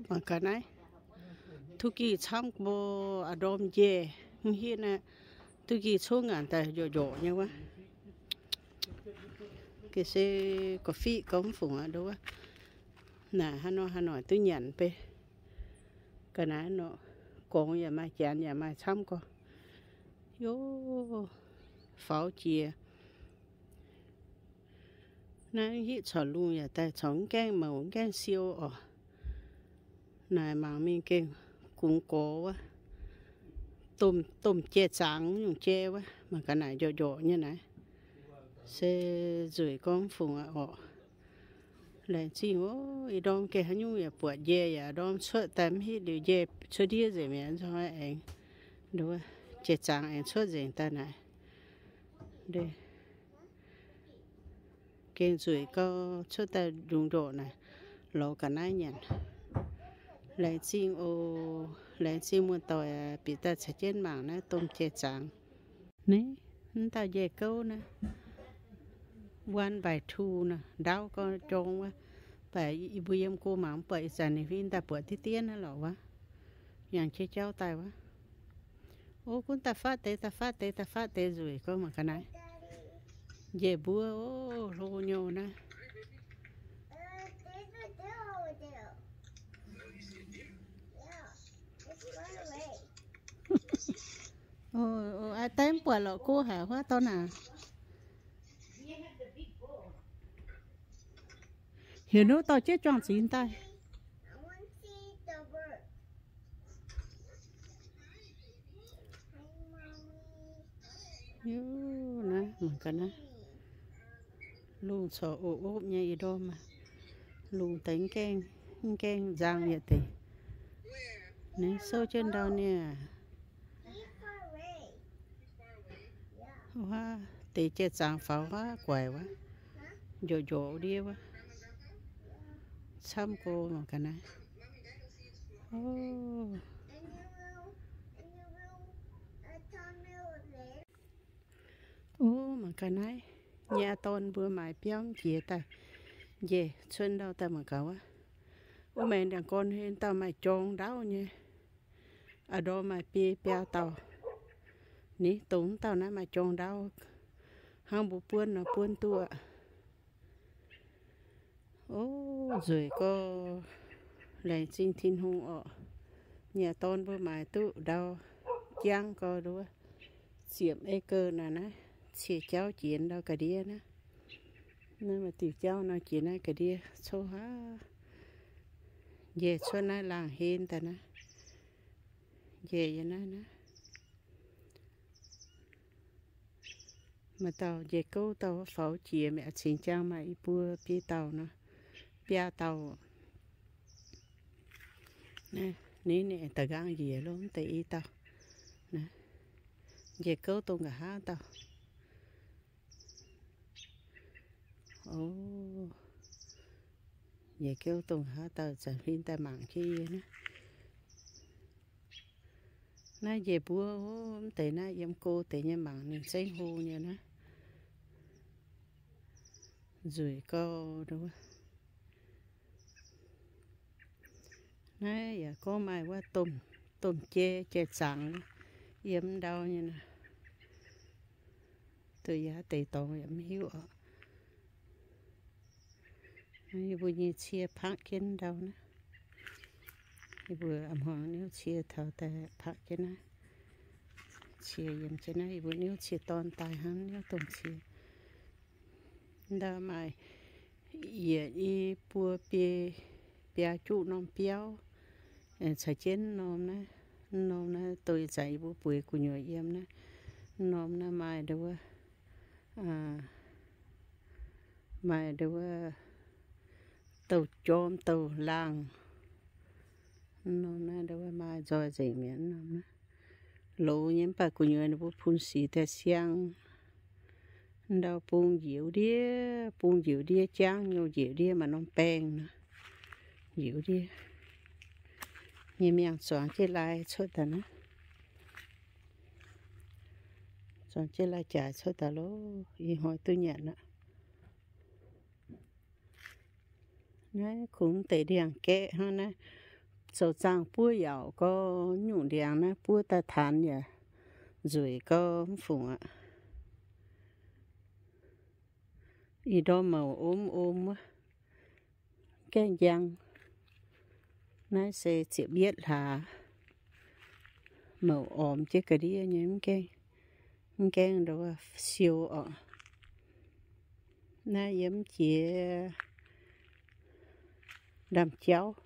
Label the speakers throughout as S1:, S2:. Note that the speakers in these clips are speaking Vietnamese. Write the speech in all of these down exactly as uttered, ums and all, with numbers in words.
S1: mà cái này thu kỳ trong bộ ở đom dê hiện nè thu kỳ xuống ngàn tại dỗ dỗ như quá cái xe cà phê công phụng ở đâu á nè hà nội hà nội tôi nhận về cái này nó còn nhà mai chán nhà mai xong co yo pháo chia nãy hít thở luôn ya tại chọn cái màu cái siêu ở này mà mình cái cũng có á tôm tôm chè trắng dùng chè quá mà cái này dỗ dỗ như này sẽ rưỡi con phùng ở lại chỉ có ý đom cái hắn nhung ya bùa dê ya đom xuất tạm hít điều dê xuất đi gì mà cho anh đúng không chè trắng anh xuất gì ta này đây cái rưỡi có xuất ta dùng độ này lẩu cả nai nhỉ lại chỉ ô lại chỉ muốn tỏi bị ta sẽ trên mạng này tôm chè trắng này chúng ta dê câu nè one by two nè đau có trông quá phải bây giờ cô mà bởi giờ này vì ta bữa thì tiên nó lẩu quá nhàng chơi cháu tay quá ô cũng ta phát tế ta phát tế ta phát tế rồi có mà cái này dê búa ô lô nhô nè ô ô ai tém bữa lọ cô hả quá to nào hiểu nó tao chết tròn chín tay yêu nè mà cái này luôn sợ ốp ốp như vậy đó mà luôn tính keng keng răng vậy thì nè sâu trên đầu nè hoa thì chết răng pháo quá quẻ quá dỗ dỗ đi quá xăm cô mà cái này oh. Ô mà cái này nhà tôn bữa mai béo chia ta về xuân đâu ta mà cậu á ô mẹ đàn con hen tao mày tròn đau nha ở đó mày bia bia tao ní tốn tao nãy mày tròn đau hàng bộ buôn nó buôn tua ô rồi có lại xin thiên hùng ở nhà tôn bữa mai tụ đau giang co đua xiêm ê cơ nè nè chia cháu chuyện đâu cả đĩa nè nên mà tiểu cháu nó chuyện này cả đĩa số há về số này làng hen ta nè về vậy nè nè mà tàu về câu tàu pháo chia mẹ xin cháu mà ít bữa pi tàu nó pia tàu nè ní nè ta gang gì luôn tại ít tàu nè về câu tông cả hai tàu ô về kêu tùng hả tờ chẳng phim ta mạng kia nữa nãy về bữa tệ na em cô tệ nhà mạng nên xây hồ nha nó rồi có đâu nãy giờ có mai qua tôm tôm chê chê sẵn em đâu như nè từ giá tệ tổ em hiểu ở bây giờ chia phát kiến đâu nè vừa âm hoàng nếu chia thảo tại phát kiến nè chia em cho này vừa nếu chia toàn tài hắn nếu tổng chia đó mà giờ đi bùa bia bia trụ nom béo sai chén nom nè nom nè tôi dạy bố bùi của nhỏ em nè nom nè mai đâu à mai đâu tàu chôm tàu làng nó na đâu mà rồi gì miễn nó lố nhém bà của người nó phun xì ta xiang đâu phun dịu đĩa phun dịu đĩa trắng nhiều dịu đĩa mà nó bèn nữa dịu đĩa như miệng xoắn chơi lại xuất ta nữa xoắn chơi lại trả xuất ta lố y hỏi tôi nhận ạ nè cũng tệ điàng kệ ha nè châu trang búa dạo có nhung đèn nó búa ta than vậy rồi có phụng ạ ý đó màu ốm ốm á cái giang nó sẽ chỉ biết là màu ốm chứ cái đi những cái những cái đó siêu ạ nó giống chỉ làm cháu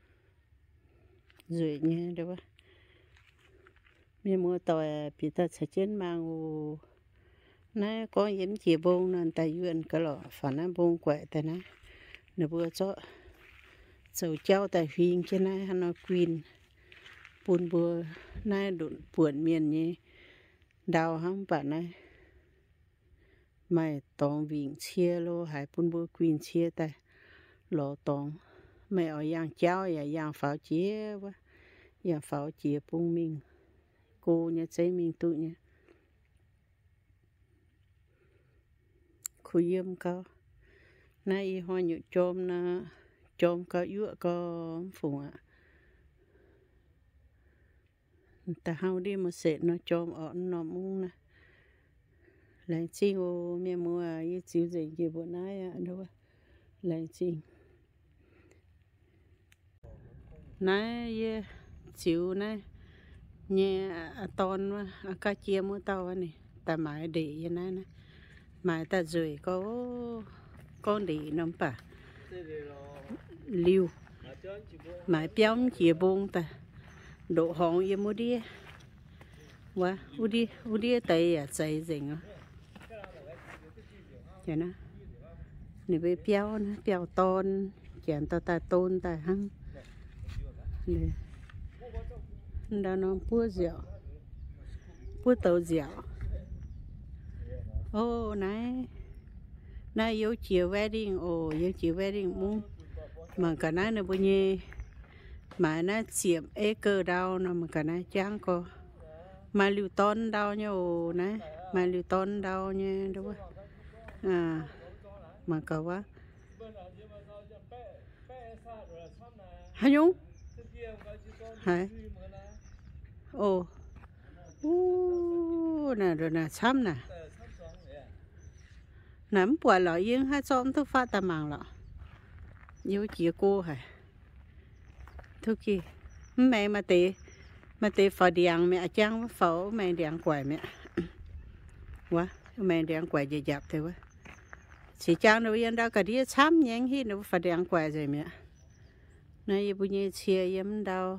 S1: rồi nha đó mình mua tỏi bị ta sẽ trên mang nó có giống chỉ bông nên ta duyên cái lọ phản nó bông quậy ta nó nó vừa cho sầu cháu ta huyên trên này nó queen buồn bừa nay đụng buồn miền nhỉ đào hăng bạn này mày tòng viên chia lô hay buồn bừa queen chia ta lọ tòng mày ở giang cháu ya giang pháo chia quá giang pháo chia bông mình cô nhà chế mình tụi nhá khui yếm cao nay hoa nhựa chôm na chôm có dứa có phụng ạ ta hao đi mà sệt nó chôm ở nó muốn nè lại chi ô mẹ mua cái chiếu gì gì bữa nay à đâu lại chi nãy chiếu này nhẹ ton mà cá chia mua tàu này ta mãi để như này nè mãi ta rồi có con để nằm pa liu mãi béo chia bông ta độ hòn như mua đi quá u đi u đi tay à tay gì á vậy nè này với béo nè béo ton chèn ta ta tôn ta hăng này đó nó búa dẻo búa tàu dẻo ô này này yếu chiều wedding ô yếu chiều wedding muốn mà cái này nó bao nhiêu mà nó chiếm acre đào nó mà cái này chẳng có mà liu ton đào nha ô này mà liu ton đào nha đúng không à mà cậu quá hả nhung hả ô ô nè rồi nè xăm nè nắm bùa lọ yên hai xóm thức phát ta màng lọ yêu chị cô hả thức gì mẹ mà tê mà tê phở điện mẹ chăng phở mẹ điện quậy mẹ quá mẹ điện quậy gì dập thế quá chỉ chăng đâu yên đâu cả đi xăm nhang hi nó phở điện quậy rồi mẹ này bây giờ chia yếm đâu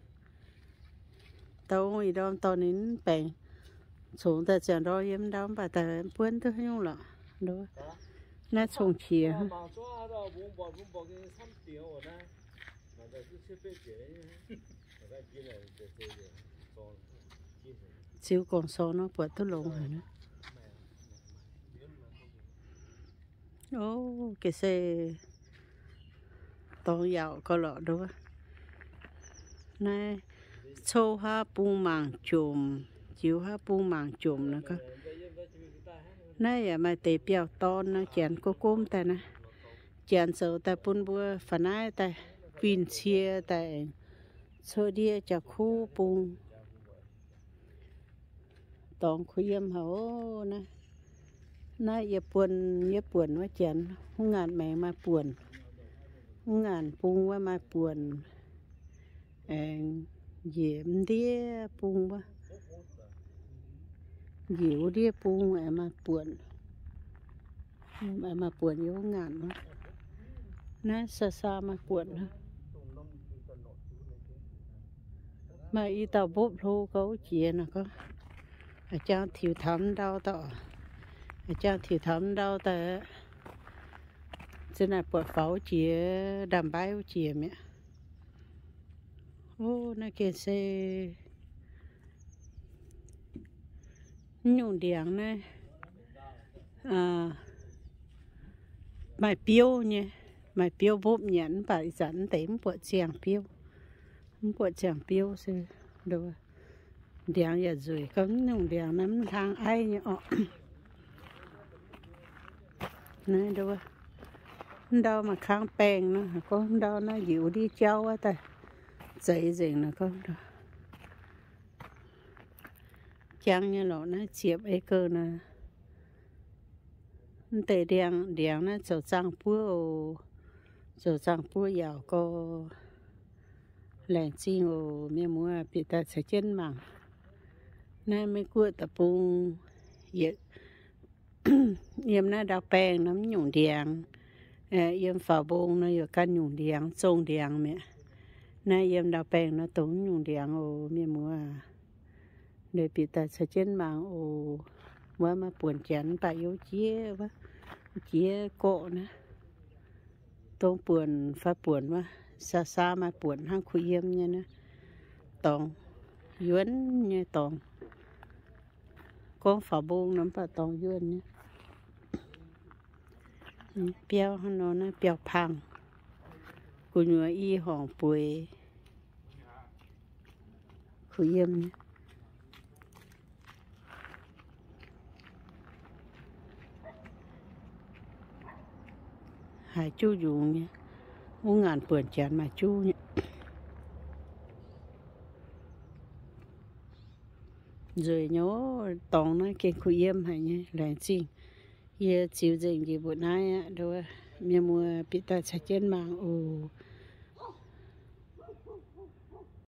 S1: tao nghĩ đâu tao nín bèn xuống ta chẳng đâu yếm đâu bà ta quên thứ nhung lọ đúng nó xuống chia chiếu còn số nó bớt tôi lộn rồi nữa ô cái xe tao giàu có lọ đâu này châu ha bu màng chùm chiếu ha bu màng chùm nữa cơ này à mà tê béo ton nó chén cô côm ta nè chén sầu ta bún bùa phản ai ta pin chia ta sơ đi chả khu bung tòng khuya em hổ nè nãy giờ buồn giờ buồn quá chén không ngàn mẹ mà buồn không ngàn bung quá mà buồn diễm đĩa bung quá diễu đĩa bung mẹ mà buồn mẹ mà buồn yếu ngàn quá nãy xa xa mà buồn mà y tàu bốp thô cấu chia nè có ở trong thiếu thấm đau tọ ở trong thiếu thấm đau tờ trên này bột pháo chia đầm bái chia mẹ ô nó kia xe nhung điện này à mày piêu nhé mày piêu bốp nhẫn phải dẫn tém bột chèn piêu bột chèn piêu sư đâu điện giờ rồi cấm nhung điện nắm thang ai nhỉ ọ này đâu đâu mà khang bèn nữa có đâu nó dịu đi châu á ta dậy gì nó có đó chẳng như lộ nó chiếp ấy cơ nè tệ đèn đèn nó chỗ trang búa chỗ trang búa giàu có lẹn chim ô miếng mua bị ta sẽ chân mảng nay mới cua tập bung yết yếm nó đào bèn nó nhung đèn yếm phá bông nó yếm căn nhung đèn trông đèn mẹ nay yếm đào bèn nó tốn nhung đèn ô miếng mua để bị ta sẽ chân mảng ô mua mà buồn chán bà yếu chia quá chia cọ nữa tông buồn phá buồn quá xa xa mà buồn hang khuya yếm nha nè tòng yuan như tòng con phá bông nắm bà tòng yuan nhé béo nó nó béo phăng của người y hỏng bùi khuya yếm nhé hai chú dùng nhé uống ngàn buồn chán mà chú nhé rồi nhớ tòng nó cái khuya yếm hay nhé lạnh chinh ye chiều dình gì bữa nay á đâu miếng mua bị ta chạy trên mạng ồ